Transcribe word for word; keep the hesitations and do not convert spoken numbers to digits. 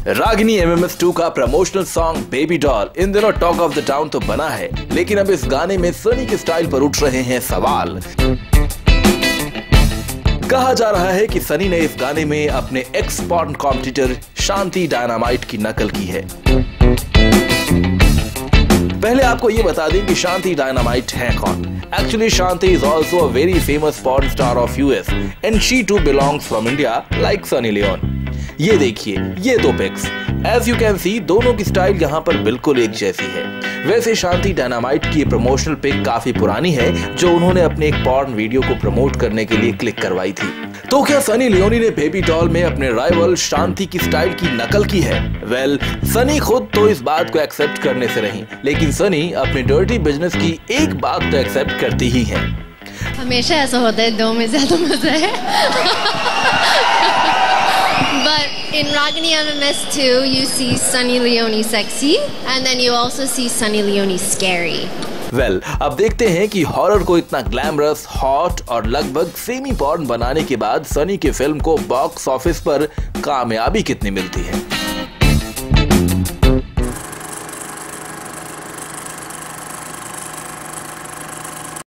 Ragini M M S two का promotional song baby doll इन दिनों टॉक ऑफ द टाउन तो बना है, लेकिन अब इस गाने में सनी के स्टाइल पर उठ रहे हैं सवाल। कहा जा रहा है कि सनी ने इस गाने में अपने ex porn competitor Shanti Dynamite की नकल की है। पहले आपको ये बता दें कि शांति डायनामाइट है कौन। Actually Shanti is also a very famous porn star of US and she too belongs from India like Sunny Leone. ये देखिए ये दो pics, as you can see दोनों की स्टाइल यहाँ पर बिल्कुल एक जैसी है। वैसे शांति डायनामाइट की प्रमोशनल पिक काफी पुरानी है, जो उन्होंने अपने एक पॉर्न वीडियो को प्रमोट करने के लिए क्लिक करवाई थी। तो क्या सनी लियोनी ने बेबी डॉल में अपने राइवल शांति की स्टाइल की नकल की है? वेल well, सनी खुद तो इस बात को एक्सेप्ट करने से रही, लेकिन सनी अपने डर्टी बिजनेस की एक बात तो एक्सेप्ट करती ही है। हमेशा ऐसा होता है, दो में ज्यादा मजा है। But in Ragini M M S two, you see Sunny Leone sexy, and then you also see Sunny Leone scary. Well well, अब देखते हैं कि हॉरर को इतना ग्लैमरस, हॉट और लगभग सेमी पॉर्न बनाने के बाद सनी की फिल्म को बॉक्स ऑफिस पर कामयाबी कितनी मिलती है।